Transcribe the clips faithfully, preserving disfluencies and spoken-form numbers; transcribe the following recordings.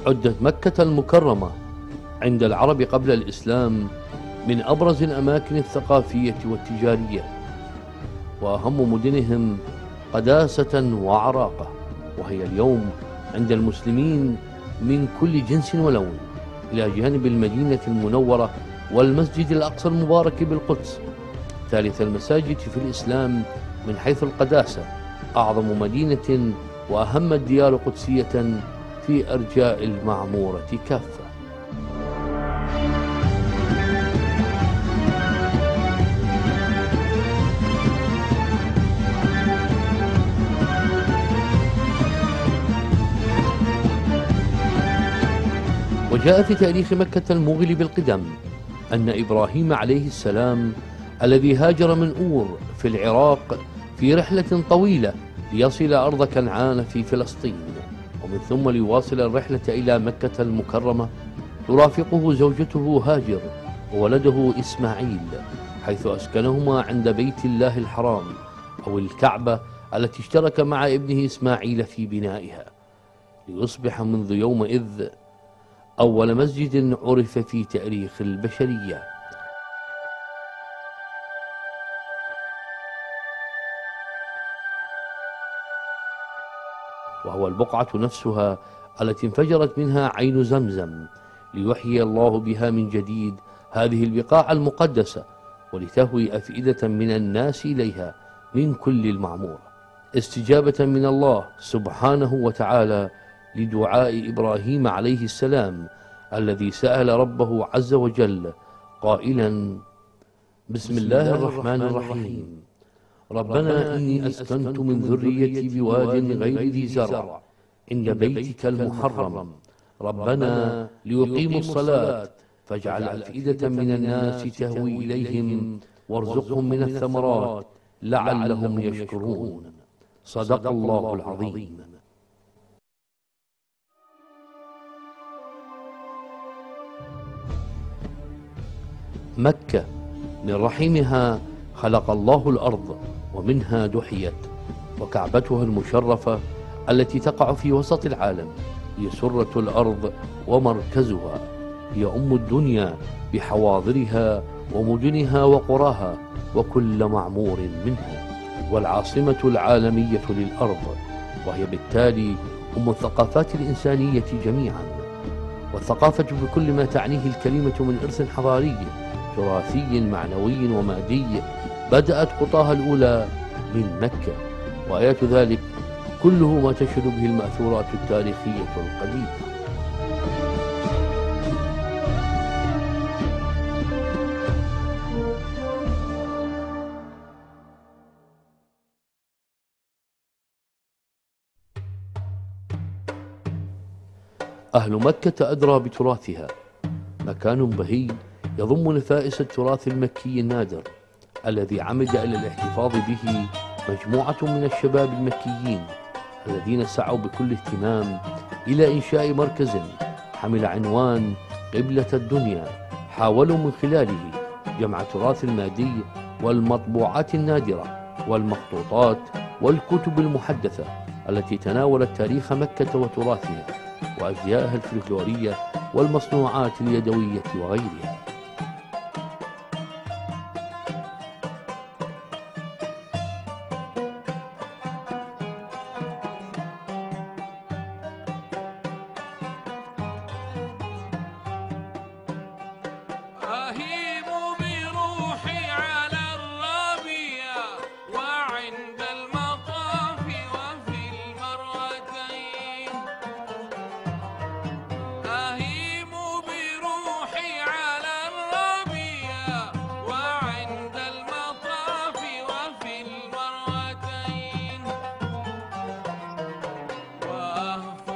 عدت مكة المكرمة عند العرب قبل الإسلام من أبرز الأماكن الثقافية والتجارية، وأهم مدنهم قداسة وعراقة، وهي اليوم عند المسلمين من كل جنس ولون، إلى جانب المدينة المنورة والمسجد الأقصى المبارك بالقدس، ثالث المساجد في الإسلام من حيث القداسة، أعظم مدينة وأهم الديار قدسية في أرجاء المعمورة كافة. وجاء في تاريخ مكة المغل بالقدم أن إبراهيم عليه السلام الذي هاجر من أور في العراق في رحلة طويلة ليصل أرض كنعان في فلسطين، ومن ثم ليواصل الرحلة إلى مكة المكرمة، ترافقه زوجته هاجر وولده إسماعيل، حيث أسكنهما عند بيت الله الحرام أو الكعبة التي اشترك مع ابنه إسماعيل في بنائها، ليصبح منذ يومئذ أول مسجد عرف في تاريخ البشرية. وهو البقعة نفسها التي انفجرت منها عين زمزم، ليحيي الله بها من جديد هذه البقاع المقدسة، ولتهوي أفئدة من الناس إليها من كل المعمورة، استجابة من الله سبحانه وتعالى لدعاء إبراهيم عليه السلام الذي سأل ربه عز وجل قائلا: بسم الله الرحمن الرحيم، ربنا إني أسكنت من ذريتي بواد غير ذي زرع عند بيتك المحرم، ربنا ليقيموا الصلاة فاجعل أفئدة من الناس تهوي إليهم وارزقهم من الثمرات لعلهم يشكرون. صدق الله العظيم. مكة من رحمها خلق الله الأرض ومنها دحيت، وكعبتها المشرفة التي تقع في وسط العالم هي سرة الأرض ومركزها، هي أم الدنيا بحواضرها ومدنها وقراها وكل معمور منها، والعاصمة العالمية للأرض، وهي بالتالي أم الثقافات الإنسانية جميعا. والثقافة بكل ما تعنيه الكلمة من إرث حضاري تراثي معنوي ومادي بدأت خطاها الأولى من مكة، وآيات ذلك كله ما تشهد به المأثورات التاريخية القديمة. أهل مكة أدرى بتراثها، مكان بهي يضم نفائس التراث المكي النادر الذي عمد إلى الاحتفاظ به مجموعة من الشباب المكيين الذين سعوا بكل اهتمام إلى إنشاء مركز حمل عنوان قبلة الدنيا، حاولوا من خلاله جمع التراث المادي والمطبوعات النادرة والمخطوطات والكتب المحدثة التي تناولت تاريخ مكة وتراثها وأزيائها الفلكلورية والمصنوعات اليدوية وغيرها.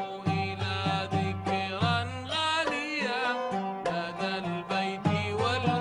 البيت وال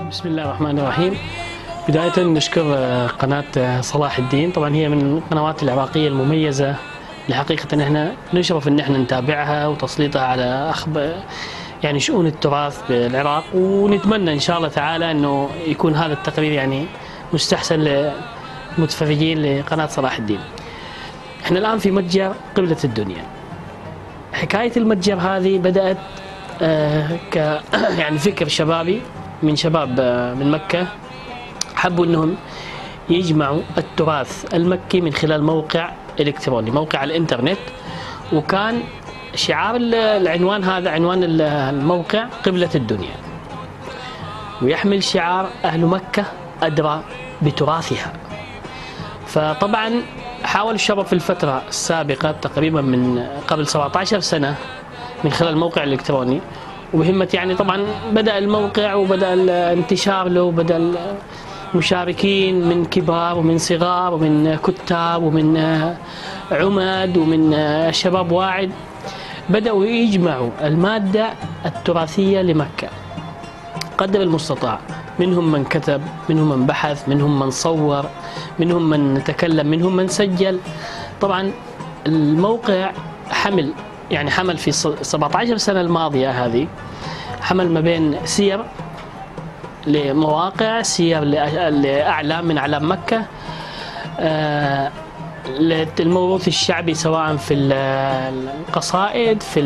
بسم الله الرحمن الرحيم. بداية نشكر قناة صلاح الدين، طبعا هي من القنوات العراقية المميزة اللي حقيقة احنا نشرف ان احنا نتابعها وتسليطها على اخبار يعني شؤون التراث بالعراق، ونتمنى ان شاء الله تعالى انه يكون هذا التقرير يعني مستحسن للمتفرجين لقناة صلاح الدين. احنا الان في متجر قبلة الدنيا. حكاية المتجر هذه بدأت آه ك يعني فكر شبابي من شباب آه من مكة، حبوا انهم يجمعوا التراث المكي من خلال موقع الكتروني، موقع على الانترنت، وكان شعار العنوان هذا عنوان الموقع قبلة الدنيا، ويحمل شعار أهل مكة أدرى بتراثها. فطبعا حاول الشباب في الفترة السابقة تقريبا من قبل سبعة عشر سنة من خلال الموقع الإلكتروني، وبهمة يعني طبعا بدأ الموقع وبدأ الانتشار له، وبدأ المشاركين من كبار ومن صغار ومن كتاب ومن عمد ومن شباب واعد، بدأوا يجمعوا المادة التراثية لمكة قدر المستطاع. منهم من كتب، منهم من بحث، منهم من صور، منهم من تكلم، منهم من سجل. طبعا الموقع حمل يعني حمل في سبعة عشر سنة الماضية هذه، حمل ما بين سير لمواقع، سير لأعلام من أعلام مكة، آه الموروث الشعبي سواء في القصائد، في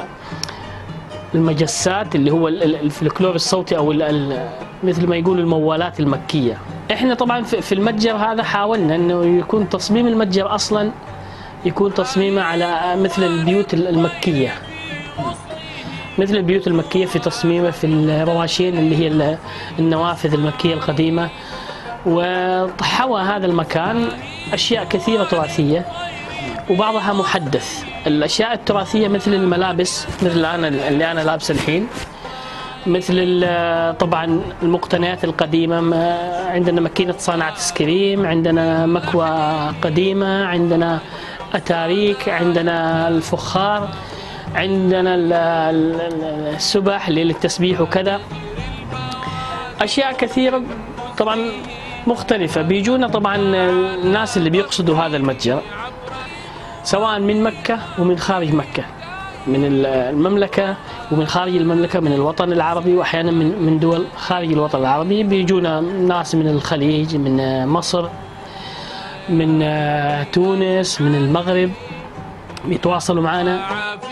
المجسات اللي هو الفلكلور الصوتي أو مثل ما يقول الموالات المكية. احنا طبعا في المتجر هذا حاولنا انه يكون تصميم المتجر اصلا يكون تصميمه على مثل البيوت المكية، مثل البيوت المكية في تصميمه في الرواشين اللي هي النوافذ المكية القديمة. وحوى هذا المكان أشياء كثيرة تراثية وبعضها محدث. الأشياء التراثية مثل الملابس، مثل أنا اللي أنا لابسه الحين، مثل طبعا المقتنيات القديمة، عندنا ماكينة صناعة سكريم، عندنا مكوى قديمة، عندنا أتاريك، عندنا الفخار، عندنا السبح للتسبيح وكذا، أشياء كثيرة طبعا مختلفة. بيجونا طبعا الناس اللي بيقصدوا هذا المتجر سواء من مكة ومن خارج مكة، من المملكة ومن خارج المملكة، من الوطن العربي وأحيانا من من دول خارج الوطن العربي. بيجونا ناس من الخليج، من مصر، من تونس، من المغرب، بيتواصلوا معنا.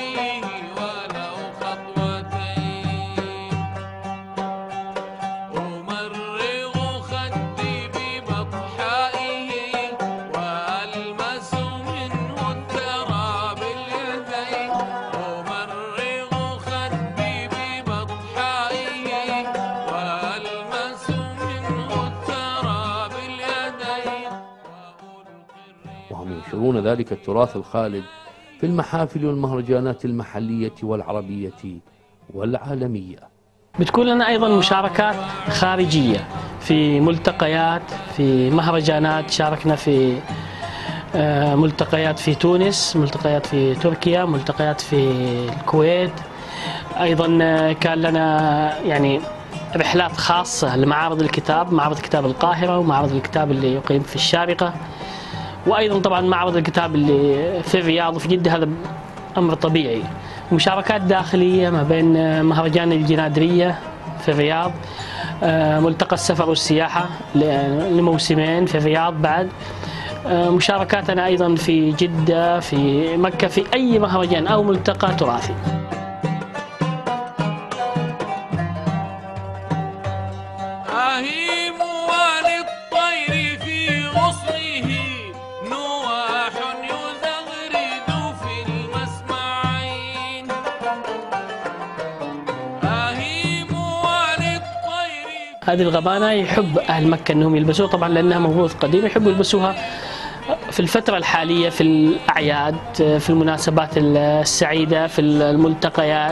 وهم ينشرون ذلك التراث الخالد في المحافل والمهرجانات المحلية والعربية والعالمية. بتكون لنا أيضا مشاركات خارجية في ملتقيات، في مهرجانات. شاركنا في ملتقيات في تونس، ملتقيات في تركيا، ملتقيات في الكويت. أيضا كان لنا يعني رحلات خاصة لمعارض الكتاب، معرض كتاب القاهرة ومعرض الكتاب اللي يقيم في الشارقة، وأيضا طبعا معرض الكتاب اللي في الرياض وفي جدة، هذا أمر طبيعي. مشاركات داخلية ما بين مهرجان الجنادرية في الرياض، ملتقى السفر والسياحة لموسمين في الرياض بعد، مشاركاتنا أيضا في جدة، في مكة، في أي مهرجان أو ملتقى تراثي. هذه الغبانة يحب أهل مكة أنهم يلبسوها طبعا لأنها موروث قديم، يحبوا يلبسوها في الفترة الحالية، في الأعياد، في المناسبات السعيدة، في الملتقيات.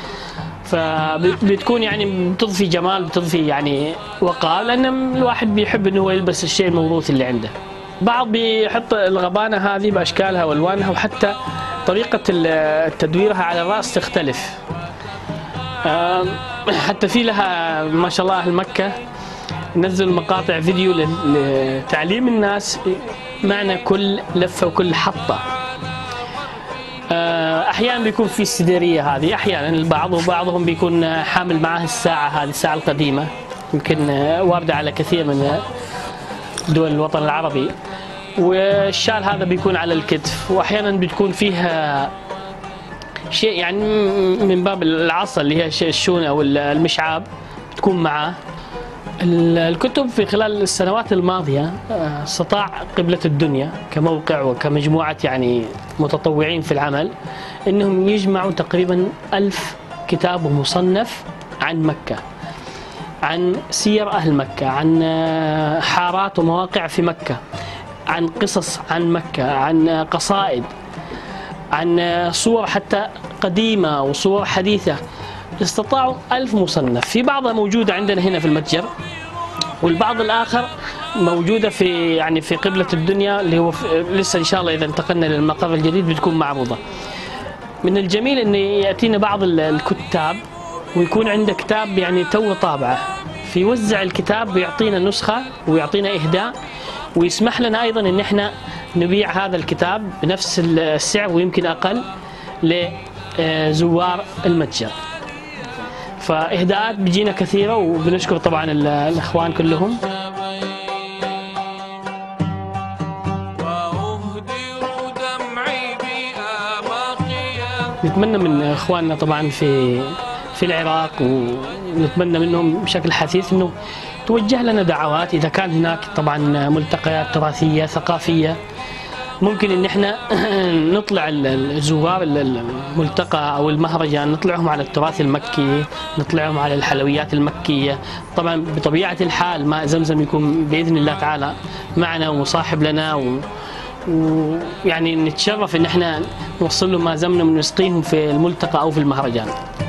فبتكون يعني بتضفي جمال، بتضفي يعني وقار، لأن الواحد بيحب أنه هو يلبس الشيء الموروث اللي عنده. بعض بيحط الغبانة هذه بأشكالها وألوانها، وحتى طريقة تدويرها على الرأس تختلف. حتى في لها ما شاء الله أهل مكة ننزل مقاطع فيديو لتعليم الناس معنى كل لفة وكل حطة. أحيانا بيكون في السديرية هذه، أحيانا البعض وبعضهم بيكون حامل معاه الساعة هذه، الساعة القديمة يمكن واردة على كثير من دول الوطن العربي، والشال هذا بيكون على الكتف، وأحيانا بتكون فيها شيء يعني من باب العصا اللي هي الشونة أو المشعاب بتكون معاه. الكتب في خلال السنوات الماضية استطاع قبلة الدنيا كموقع وكمجموعة يعني متطوعين في العمل إنهم يجمعوا تقريبا ألف كتاب ومصنف عن مكة، عن سير أهل مكة، عن حارات ومواقع في مكة، عن قصص عن مكة، عن قصائد، عن صور حتى قديمة وصور حديثة. استطاعوا ألف مصنف، في بعضها موجودة عندنا هنا في المتجر، والبعض الآخر موجودة في يعني في قبلة الدنيا اللي هو لسه إن شاء الله إذا انتقلنا للمقر الجديد بتكون معروضة. من الجميل إن يأتينا بعض الكتاب ويكون عنده كتاب يعني تو طابعه، فيوزع الكتاب ويعطينا نسخة ويعطينا إهداء، ويسمح لنا أيضا إن إحنا نبيع هذا الكتاب بنفس السعر ويمكن أقل لزوار المتجر. فإهداءات بيجينا كثيرة، وبنشكر طبعا الإخوان كلهم. نتمنى من إخواننا طبعا في في العراق، ونتمنى منهم بشكل حثيث إنه توجه لنا دعوات إذا كان هناك طبعا ملتقيات تراثية ثقافية، ممكن ان احنا نطلع الزوار الملتقى او المهرجان نطلعهم على التراث المكي، نطلعهم على الحلويات المكية. طبعا بطبيعة الحال ماء زمزم يكون بإذن الله تعالى معنا ومصاحب لنا، ويعني نتشرف ان احنا نوصل لهم ماء زمزم ونسقيهم في الملتقى او في المهرجان.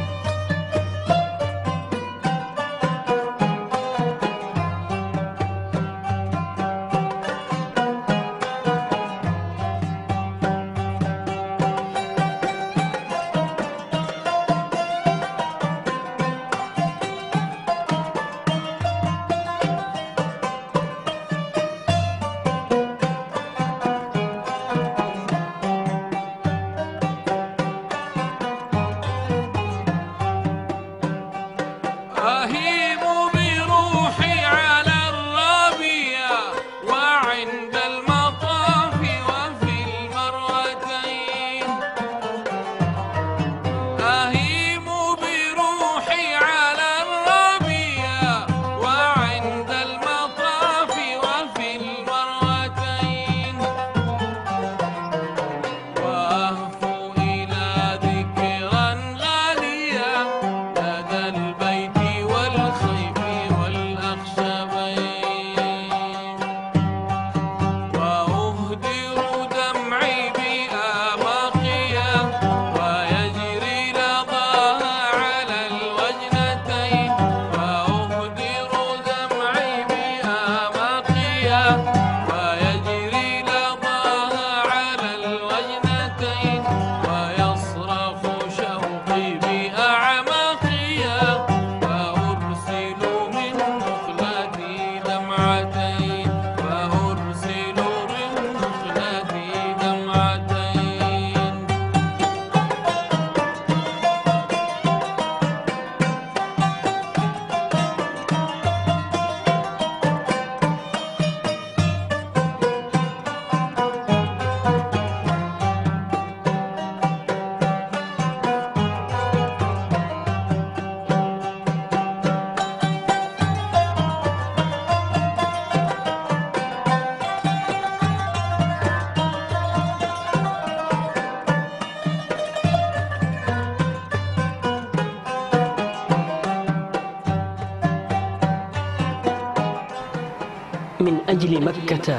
من أجل مكة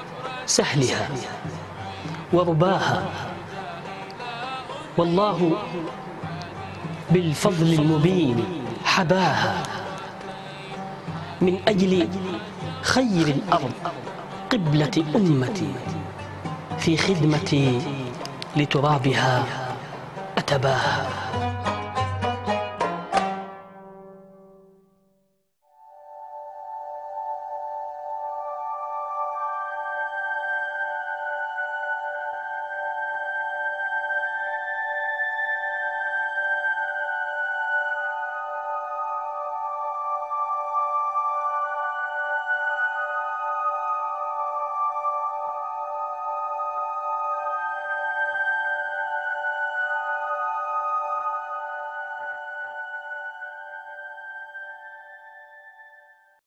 سهلها ورباها، والله بالفضل المبين حباها. من أجل خير الأرض قبلة أمتي، في خدمتي لترابها أتباها.